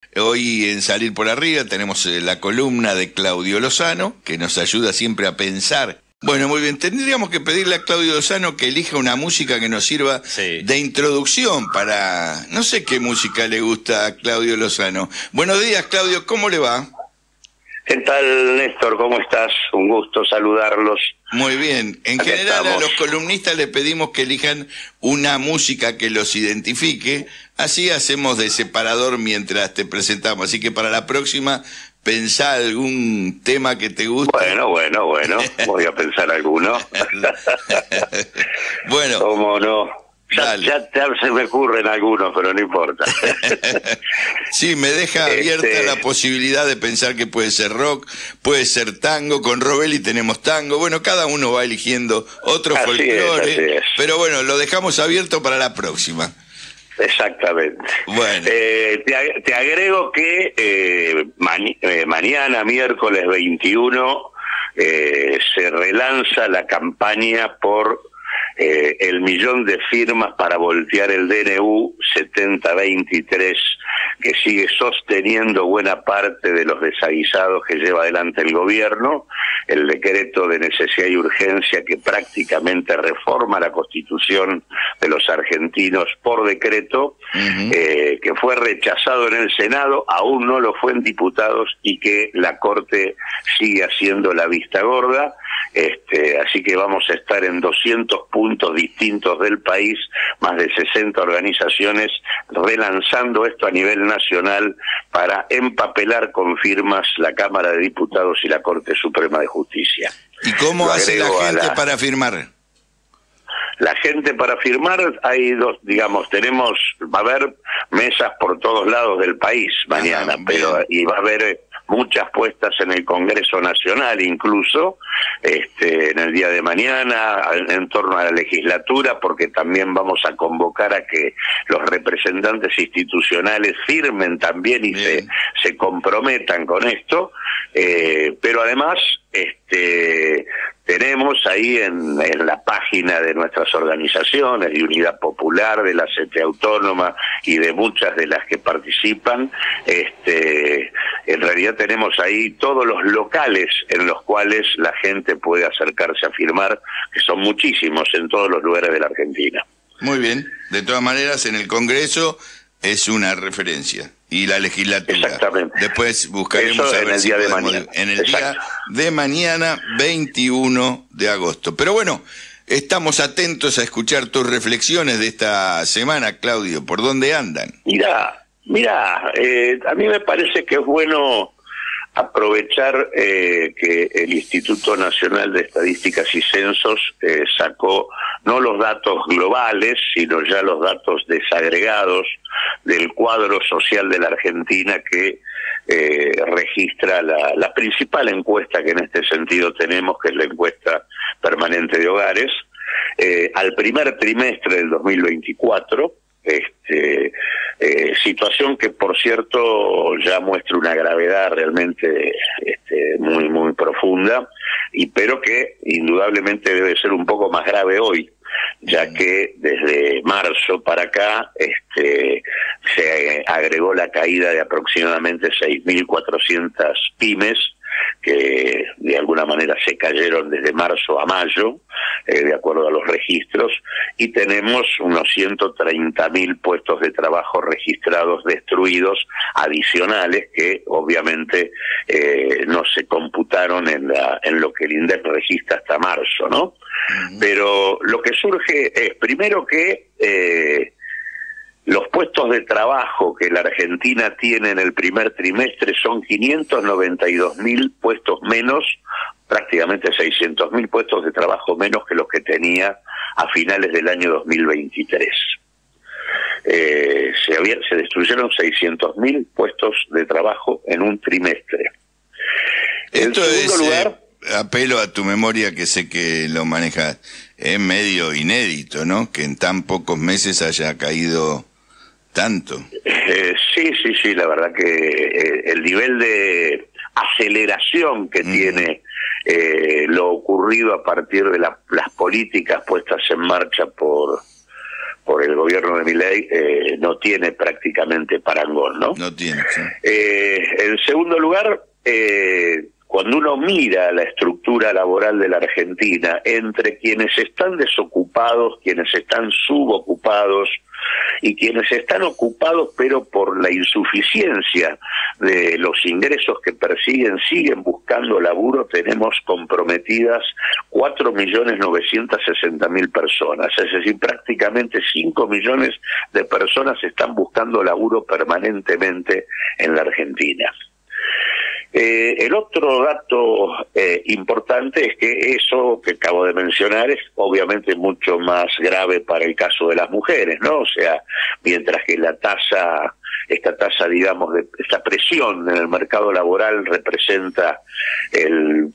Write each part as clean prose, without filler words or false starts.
Hoy en Salir por Arriba tenemos la columna de Claudio Lozano, que nos ayuda siempre a pensar. Bueno, muy bien, tendríamos que pedirle a Claudio Lozano que elija una música que nos sirva de introducción para... No sé qué música le gusta a Claudio Lozano. Buenos días, Claudio, ¿cómo le va? ¿Qué tal, Néstor? ¿Cómo estás? Un gusto saludarlos. Muy bien. En Acá general estamos. a los columnistas les pedimos que elijan una música que los identifique. Así hacemos de separador mientras te presentamos. Así que para la próxima, pensá algún tema que te guste. Bueno. Voy a pensar alguno. Bueno. ¿Cómo no? Ya se me ocurren algunos, pero no importa. Sí, me deja abierta la posibilidad de pensar que puede ser rock, puede ser tango. Con Robelli tenemos tango. Bueno, cada uno va eligiendo otro folclore. Así es. Pero bueno, lo dejamos abierto para la próxima. Exactamente. Bueno. Te agrego que mañana, miércoles 21, se relanza la campaña por el 1.000.000 de firmas para voltear el DNU 7023, que sigue sosteniendo buena parte de los desaguisados que lleva adelante el gobierno, el decreto de necesidad y urgencia que prácticamente reforma la Constitución de los argentinos por decreto, que fue rechazado en el Senado, aún no lo fue en diputados y que la Corte sigue haciendo la vista gorda. Así que vamos a estar en 200 puntos distintos del país, más de 60 organizaciones relanzando esto a nivel nacional para empapelar con firmas la Cámara de Diputados y la Corte Suprema de Justicia. ¿Y cómo hace la gente para firmar? La gente para firmar, hay dos, digamos, va a haber mesas por todos lados del país mañana, y va a haber muchas puestas en el Congreso Nacional incluso, en el día de mañana, en torno a la legislatura, porque también vamos a convocar a que los representantes institucionales firmen también y se comprometan con esto, pero además tenemos ahí en la página de nuestras organizaciones, de Unidad Popular, de la CTA Autónoma y de muchas de las que participan, en realidad tenemos ahí todos los locales en los cuales la gente puede acercarse a firmar, que son muchísimos en todos los lugares de la Argentina. Muy bien, de todas maneras en el Congreso es una referencia. Y la legislatura. Exactamente. Después buscaremos eso a ver en el día de mañana. En el día de mañana, 21 de agosto. Pero bueno, estamos atentos a escuchar tus reflexiones de esta semana, Claudio. ¿Por dónde andan? Mira, a mí me parece que es bueno aprovechar que el Instituto Nacional de Estadísticas y Censos sacó no los datos globales, sino ya los datos desagregados del cuadro social de la Argentina que registra la principal encuesta que en este sentido tenemos, que es la encuesta permanente de hogares, al primer trimestre del 2024, situación que por cierto ya muestra una gravedad realmente muy profunda, pero que indudablemente debe ser un poco más grave hoy, ya que desde marzo para acá se agregó la caída de aproximadamente 6.400 pymes que de alguna manera se cayeron desde marzo a mayo, de acuerdo a los registros, y tenemos unos 130.000 puestos de trabajo registrados destruidos adicionales que obviamente no se computaron en lo que el INDEC registra hasta marzo, ¿no? Pero lo que surge es, primero que los puestos de trabajo que la Argentina tiene en el primer trimestre son 592.000 puestos menos, prácticamente 600.000 puestos de trabajo menos que los que tenía a finales del año 2023. Se destruyeron 600.000 puestos de trabajo en un trimestre. Esto es, apelo a tu memoria, que sé que lo manejas, es medio inédito, ¿no? Que en tan pocos meses haya caído tanto. Sí, la verdad que el nivel de aceleración que tiene lo ocurrido a partir de las políticas puestas en marcha por por el gobierno de Milei no tiene prácticamente parangón, ¿no? No tiene, sí. En segundo lugar, cuando uno mira la estructura laboral de la Argentina, entre quienes están desocupados, quienes están subocupados y quienes están ocupados pero por la insuficiencia de los ingresos que persiguen, siguen buscando laburo, tenemos comprometidas 4.960.000 personas, es decir, prácticamente 5 millones de personas están buscando laburo permanentemente en la Argentina. El otro dato importante es que eso que acabo de mencionar es obviamente mucho más grave para el caso de las mujeres, ¿no? O sea, mientras que esta tasa, digamos, de esta presión en el mercado laboral representa el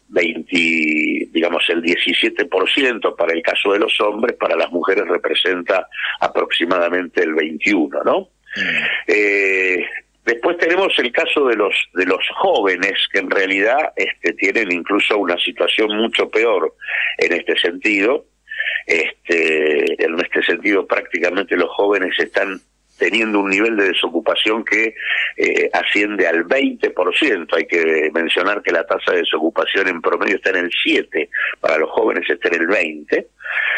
17% para el caso de los hombres, para las mujeres representa aproximadamente el 21%, ¿no? Después tenemos el caso de los jóvenes, que en realidad tienen incluso una situación mucho peor en este sentido. En este sentido, prácticamente los jóvenes están teniendo un nivel de desocupación que asciende al 20%. Hay que mencionar que la tasa de desocupación en promedio está en el 7%, para los jóvenes está en el 20%.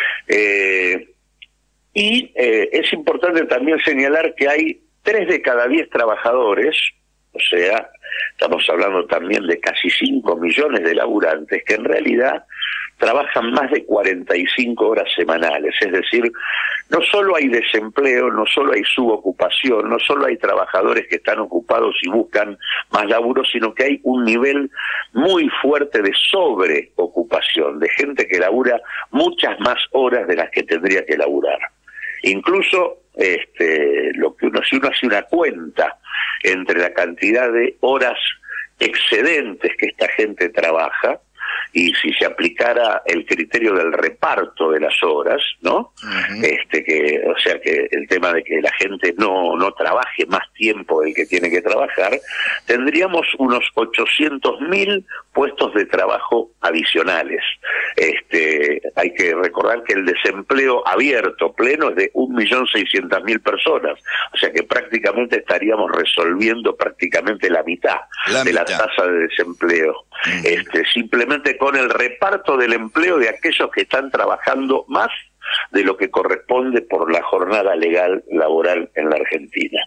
Es importante también señalar que hay 3 de cada 10 trabajadores, o sea, estamos hablando también de casi 5 millones de laburantes, que en realidad trabajan más de 45 horas semanales. Es decir, no solo hay desempleo, no solo hay subocupación, no solo hay trabajadores que están ocupados y buscan más laburo, sino que hay un nivel muy fuerte de sobreocupación, de gente que labura muchas más horas de las que tendría que laburar. Incluso si uno hace una cuenta entre la cantidad de horas excedentes que esta gente trabaja, y si se aplicara el criterio del reparto de las horas, ¿no? O sea, que el tema de que la gente no trabaje más tiempo del que tiene que trabajar, tendríamos unos 800.000 puestos de trabajo adicionales. Hay que recordar que el desempleo abierto pleno es de 1.600.000 personas, o sea que prácticamente estaríamos resolviendo prácticamente la mitad de la tasa de desempleo. Simplemente con el reparto del empleo de aquellos que están trabajando más de lo que corresponde por la jornada legal laboral en la Argentina.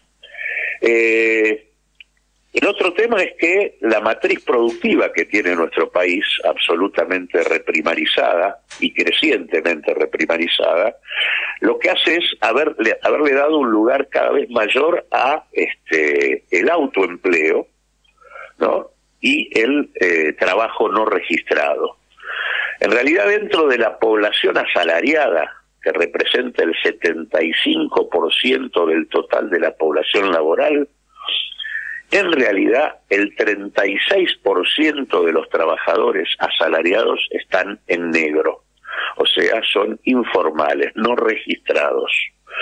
El otro tema es que la matriz productiva que tiene nuestro país, absolutamente reprimarizada y crecientemente reprimarizada, lo que hace es haberle dado un lugar cada vez mayor a el autoempleo, ¿no? Y el trabajo no registrado. En realidad, dentro de la población asalariada, que representa el 75% del total de la población laboral, en realidad el 36% de los trabajadores asalariados están en negro, o sea, son informales, no registrados.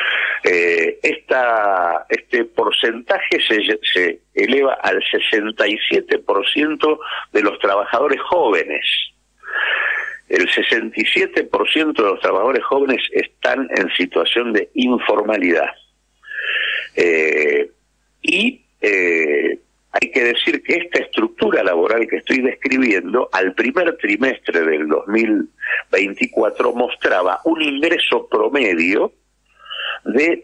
Este porcentaje se eleva al 67% de los trabajadores jóvenes. El 67% de los trabajadores jóvenes están en situación de informalidad. Hay que decir que esta estructura laboral que estoy describiendo, al primer trimestre del 2024 mostraba un ingreso promedio de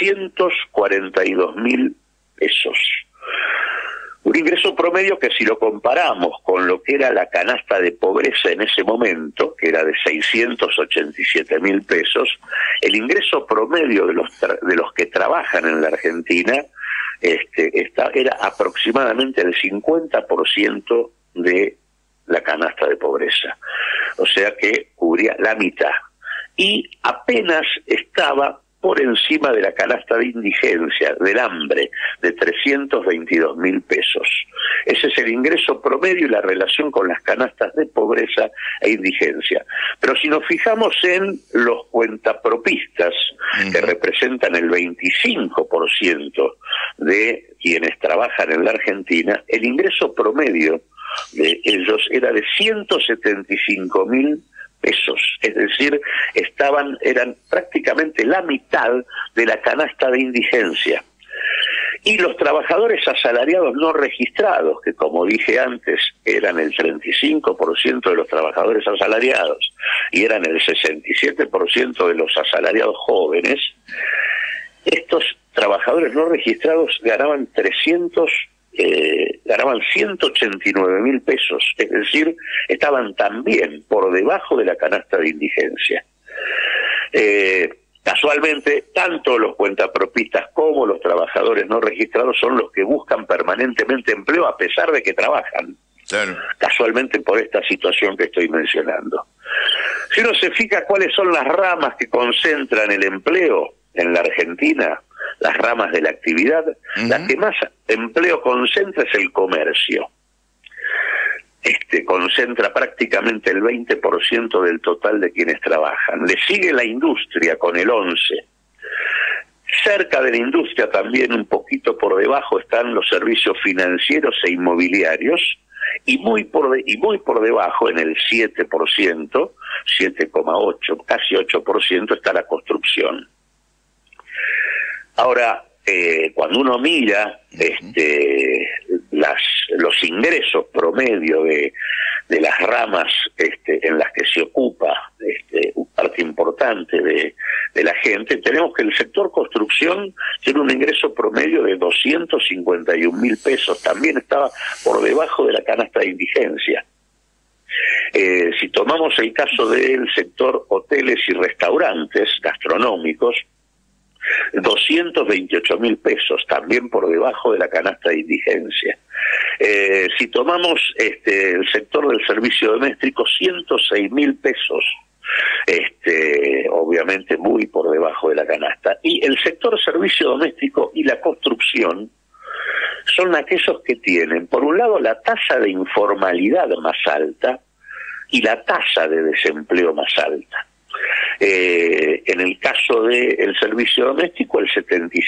342.000 pesos. Un ingreso promedio que, si lo comparamos con lo que era la canasta de pobreza en ese momento, que era de 687.000 pesos, el ingreso promedio de los que trabajan en la Argentina era aproximadamente el 50% de la canasta de pobreza. O sea que cubría la mitad. Y apenas estaba por encima de la canasta de indigencia, del hambre, de 322.000 pesos. Ese es el ingreso promedio y la relación con las canastas de pobreza e indigencia. Pero si nos fijamos en los cuentapropistas, que representan el 25% de quienes trabajan en la Argentina, el ingreso promedio de ellos era de 175.000 pesos, es decir, eran prácticamente la mitad de la canasta de indigencia. Y los trabajadores asalariados no registrados, que como dije antes, eran el 35% de los trabajadores asalariados y eran el 67% de los asalariados jóvenes, estos trabajadores no registrados ganaban 189.000 pesos, es decir, estaban también por debajo de la canasta de indigencia. Casualmente, tanto los cuentapropistas como los trabajadores no registrados son los que buscan permanentemente empleo a pesar de que trabajan. Claro. Casualmente por esta situación que estoy mencionando. Si uno se fija cuáles son las ramas que concentran el empleo en la Argentina, las ramas de la actividad, la que más empleo concentra es el comercio. Concentra prácticamente el 20% del total de quienes trabajan. Le sigue la industria con el 11%. Cerca de la industria, también un poquito por debajo, están los servicios financieros e inmobiliarios, y muy por debajo, en el 7%, 7,8%, casi 8%, está la construcción. Ahora, cuando uno mira los ingresos promedio de las ramas en las que se ocupa parte importante de la gente, tenemos que el sector construcción tiene un ingreso promedio de 251.000 pesos, también estaba por debajo de la canasta de indigencia. Si tomamos el caso del sector hoteles y restaurantes gastronómicos, 228.000 pesos, también por debajo de la canasta de indigencia. Si tomamos el sector del servicio doméstico, 106.000 pesos, obviamente muy por debajo de la canasta. Y el sector servicio doméstico y la construcción son aquellos que tienen, por un lado, la tasa de informalidad más alta y la tasa de desempleo más alta. En el caso del servicio doméstico, el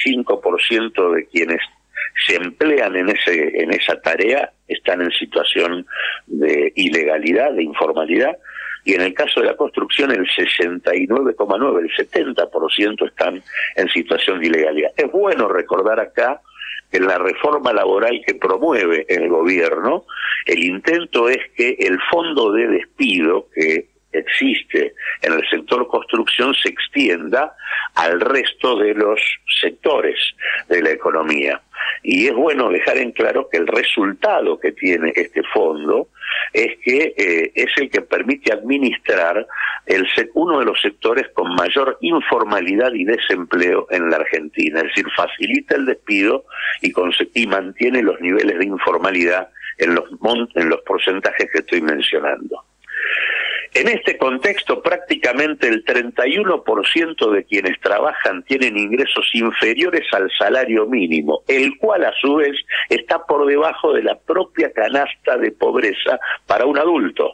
75% de quienes se emplean en esa tarea están en situación de ilegalidad, de informalidad, y en el caso de la construcción el 69,9%, el 70% están en situación de ilegalidad. Es bueno recordar acá que en la reforma laboral que promueve el gobierno, el intento es que el fondo de despido que existe en el sector construcción se extienda al resto de los sectores de la economía. Y es bueno dejar en claro que el resultado que tiene este fondo es que es el que permite administrar uno de los sectores con mayor informalidad y desempleo en la Argentina, es decir, facilita el despido y mantiene los niveles de informalidad en los porcentajes que estoy mencionando. En este contexto, prácticamente el 31% de quienes trabajan tienen ingresos inferiores al salario mínimo, el cual a su vez está por debajo de la propia canasta de pobreza para un adulto.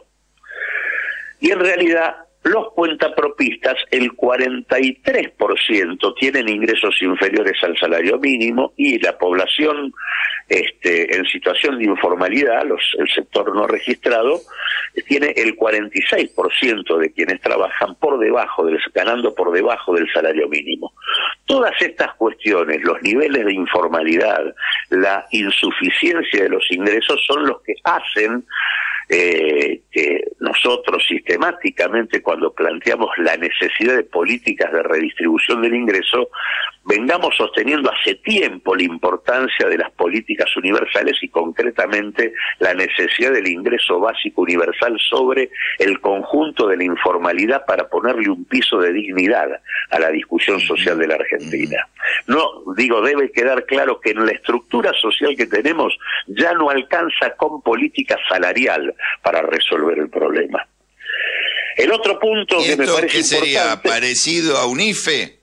Y en realidad, los cuentapropistas, el 43% tienen ingresos inferiores al salario mínimo y la población en situación de informalidad, el sector no registrado, tiene el 46% de quienes trabajan ganando por debajo del salario mínimo. Todas estas cuestiones, los niveles de informalidad, la insuficiencia de los ingresos son los que hacen que nosotros sistemáticamente, cuando planteamos la necesidad de políticas de redistribución del ingreso, vengamos sosteniendo hace tiempo la importancia de las políticas universales y concretamente la necesidad del ingreso básico universal sobre el conjunto de la informalidad para ponerle un piso de dignidad a la discusión social de la Argentina. Debe quedar claro que en la estructura social que tenemos ya no alcanza con política salarial para resolver el problema. El otro punto que me parece importante... ¿Sería parecido a un IFE?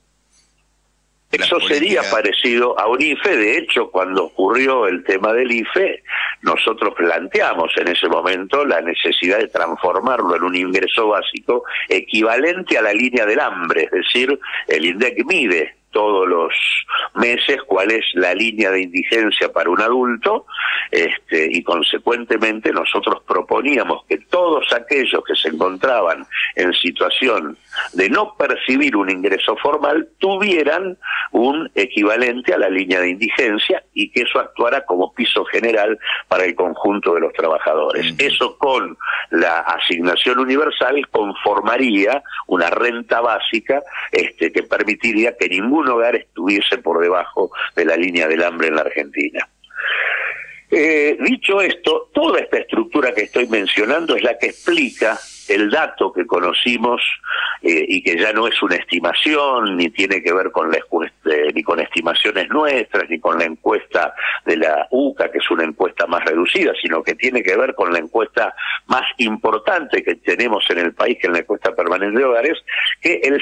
Eso sería parecido a un IFE. De hecho, cuando ocurrió el tema del IFE, nosotros planteamos en ese momento la necesidad de transformarlo en un ingreso básico equivalente a la línea del hambre, es decir, el INDEC mide todos los meses cuál es la línea de indigencia para un adulto, y consecuentemente nosotros proponíamos que todos aquellos que se encontraban en situación de no percibir un ingreso formal tuvieran un equivalente a la línea de indigencia y que eso actuara como piso general para el conjunto de los trabajadores. Eso con la asignación universal conformaría una renta básica que permitiría que ningún hogar estuviese por debajo de la línea del hambre en la Argentina. Dicho esto, toda esta estructura que estoy mencionando es la que explica el dato que conocimos y que ya no es una estimación, ni tiene que ver con ni con estimaciones nuestras, ni con la encuesta de la UCA, que es una encuesta más reducida, sino que tiene que ver con la encuesta más importante que tenemos en el país, que es la encuesta permanente de hogares, que el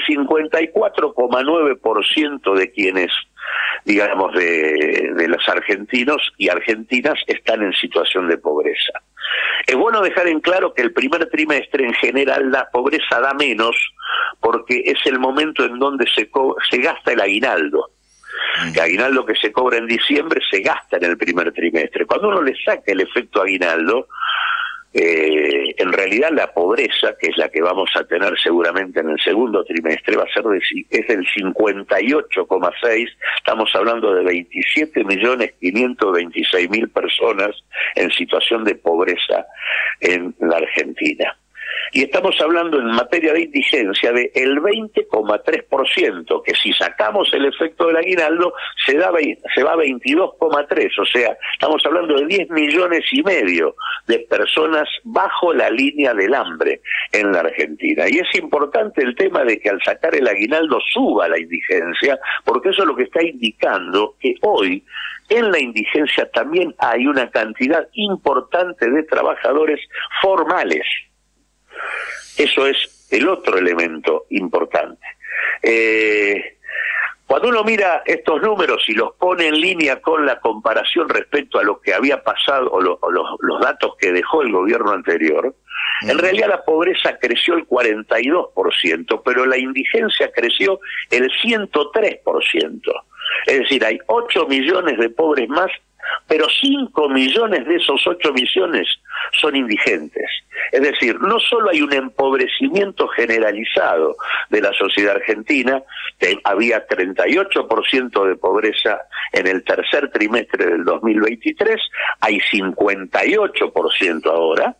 54,9% de quienes, digamos, de los argentinos y argentinas están en situación de pobreza. Es bueno dejar en claro que el primer trimestre en general la pobreza da menos porque es el momento en donde se gasta el aguinaldo. El aguinaldo que se cobra en diciembre se gasta en el primer trimestre. Cuando uno le saca el efecto aguinaldo, en realidad la pobreza, que es la que vamos a tener seguramente en el segundo trimestre, va a ser es del 58,6, estamos hablando de 27.526.000 personas en situación de pobreza en la Argentina. Y estamos hablando en materia de indigencia de el 20,3%, que si sacamos el efecto del aguinaldo se va a 22,3%, o sea, estamos hablando de 10,5 millones de personas bajo la línea del hambre en la Argentina. Y es importante el tema de que al sacar el aguinaldo suba la indigencia, porque eso es lo que está indicando que hoy en la indigencia también hay una cantidad importante de trabajadores formales. Eso es el otro elemento importante. Cuando uno mira estos números y los pone en línea con la comparación respecto a lo que había pasado o los datos que dejó el gobierno anterior, en realidad la pobreza creció el 42%, pero la indigencia creció el 103%. Es decir, hay 8 millones de pobres más, pero 5 millones de esos 8 millones son indigentes. Es decir, no solo hay un empobrecimiento generalizado de la sociedad argentina, había 38% de pobreza en el tercer trimestre del 2023, hay 58% ahora,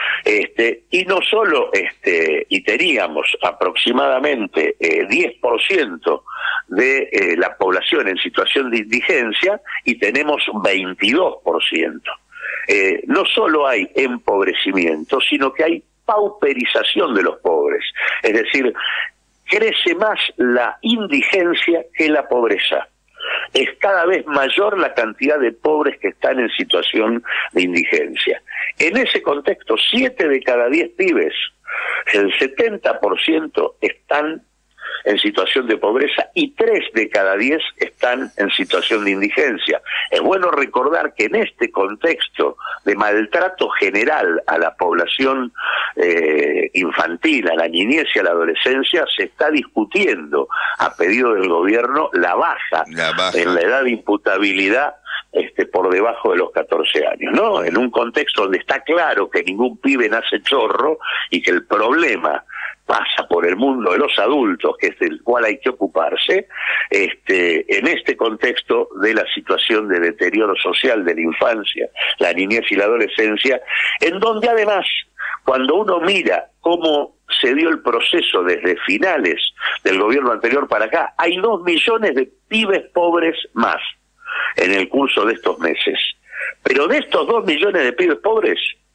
y no solo y teníamos aproximadamente 10% de la población en situación de indigencia y tenemos 22%. No solo hay empobrecimiento, sino que hay pauperización de los pobres. Es decir, crece más la indigencia que la pobreza. Es cada vez mayor la cantidad de pobres que están en situación de indigencia. En ese contexto, 7 de cada 10 pibes, el 70% están en situación de pobreza y 3 de cada 10 están en situación de indigencia. Es bueno recordar que en este contexto de maltrato general a la población infantil, a la niñez y a la adolescencia, se está discutiendo a pedido del gobierno la baja en la edad de imputabilidad por debajo de los 14 años, ¿no? En un contexto donde está claro que ningún pibe nace chorro y que el problema pasa por el mundo de los adultos, que es del cual hay que ocuparse, en este contexto de la situación de deterioro social de la infancia, la niñez y la adolescencia, en donde además, cuando uno mira cómo se dio el proceso desde finales del gobierno anterior para acá, hay 2 millones de pibes pobres más en el curso de estos meses. Pero de estos 2 millones de pibes pobres,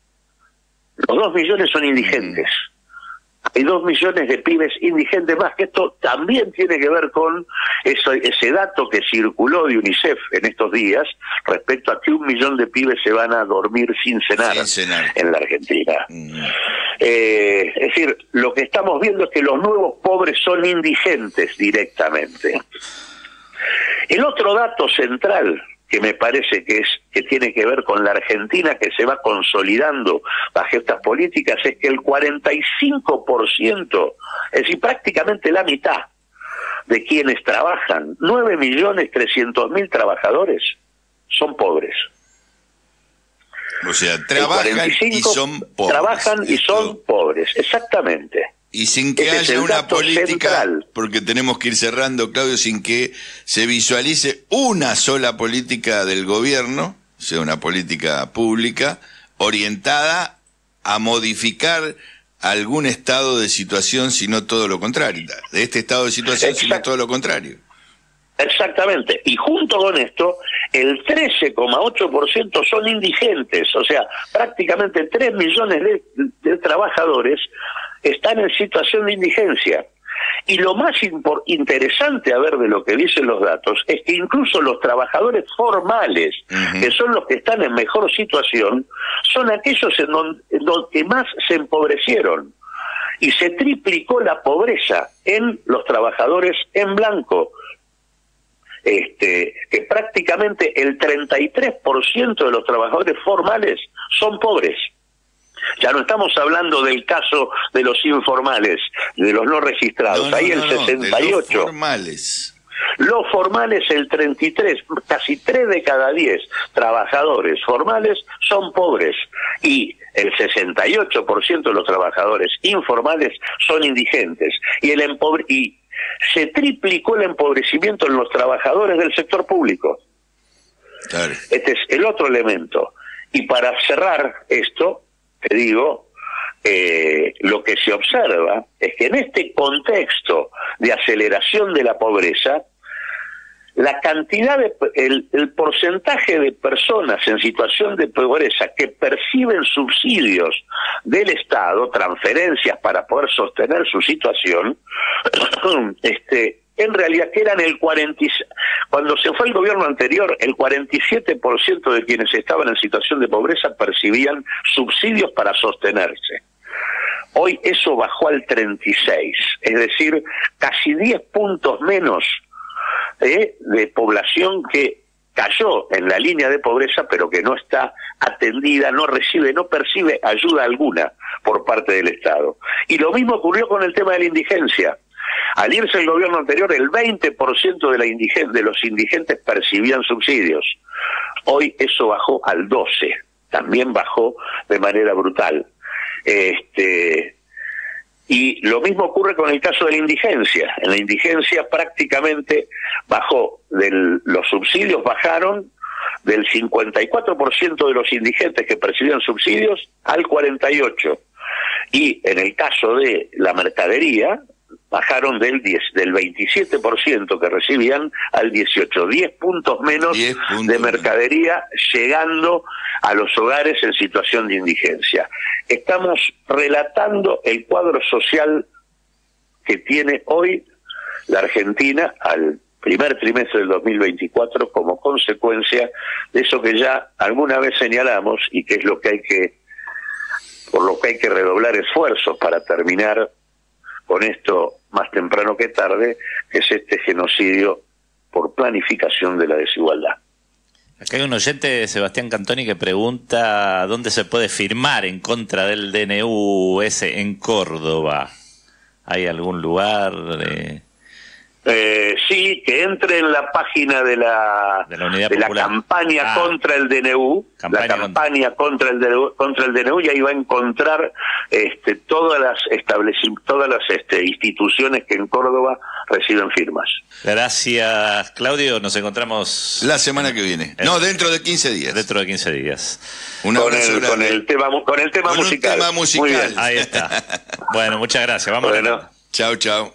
los 2 millones son indigentes. Hay 2 millones de pibes indigentes más, que esto también tiene que ver con ese dato que circuló de UNICEF en estos días respecto a que 1 millón de pibes se van a dormir sin cenar en la Argentina. Es decir, lo que estamos viendo es que los nuevos pobres son indigentes directamente. El otro dato central que me parece que tiene que ver con la Argentina, que se va consolidando bajo estas políticas, es que el 45%, es decir, prácticamente la mitad de quienes trabajan, 9.300.000 trabajadores, son pobres. O sea, trabajan y son pobres. Trabajan y son pobres, exactamente. Y sin que haya una política, central, porque tenemos que ir cerrando, Claudio, sin que se visualice una sola política del gobierno, o sea, una política pública, orientada a modificar algún estado de situación, sino todo lo contrario. De este estado de situación, sino todo lo contrario. Exactamente. Y junto con esto, el 13,8% son indigentes. O sea, prácticamente 3 millones de trabajadores están en situación de indigencia. Y lo más interesante a ver de lo que dicen los datos es que incluso los trabajadores formales, que son los que están en mejor situación, son aquellos en donde más se empobrecieron. Y se triplicó la pobreza en los trabajadores en blanco. Que prácticamente el 33% de los trabajadores formales son pobres. Ya no estamos hablando del caso de los informales, de los no registrados. Ahí el 68%. Los formales. Los formales, el 33%, casi 3 de cada 10 trabajadores formales son pobres. Y el 68% de los trabajadores informales son indigentes. Y se triplicó el empobrecimiento en los trabajadores del sector público. Claro. Este es el otro elemento. Y para cerrar esto, te digo, lo que se observa es que en este contexto de aceleración de la pobreza, la cantidad el porcentaje de personas en situación de pobreza que perciben subsidios del Estado, transferencias para poder sostener su situación, en realidad que eran cuando se fue el gobierno anterior, el 47% de quienes estaban en situación de pobreza percibían subsidios para sostenerse. Hoy eso bajó al 36%, es decir, casi 10 puntos menos de población que cayó en la línea de pobreza, pero que no está atendida, no percibe ayuda alguna por parte del Estado. Y lo mismo ocurrió con el tema de la indigencia. Al irse el gobierno anterior, el 20% de los indigentes percibían subsidios. Hoy eso bajó al 12%, también bajó de manera brutal. Y lo mismo ocurre con el caso de la indigencia. En la indigencia prácticamente bajó, los subsidios bajaron del 54% de los indigentes que percibían subsidios al 48%. Y en el caso de la mercadería, bajaron del 27% que recibían al 18%, 10 puntos menos de mercadería llegando a los hogares en situación de indigencia. Estamos relatando el cuadro social que tiene hoy la Argentina al primer trimestre del 2024 como consecuencia de eso que ya alguna vez señalamos y que es por lo que hay que redoblar esfuerzos para terminar con esto más temprano que tarde, que es este genocidio por planificación de la desigualdad. Acá hay un oyente, Sebastián Cantoni, que pregunta dónde se puede firmar en contra del DNU en Córdoba. ¿Hay algún lugar? Sí, que entre en la página de la campaña contra el DNU, contra el DNU, y ahí va a encontrar todas las instituciones que en Córdoba reciben firmas. Gracias, Claudio. Nos encontramos la semana que viene. No, dentro de 15 días. Dentro de 15 días. Con el tema musical. Muy bien. Ahí está. Bueno, muchas gracias. Vamos. Bueno. Chau, chau.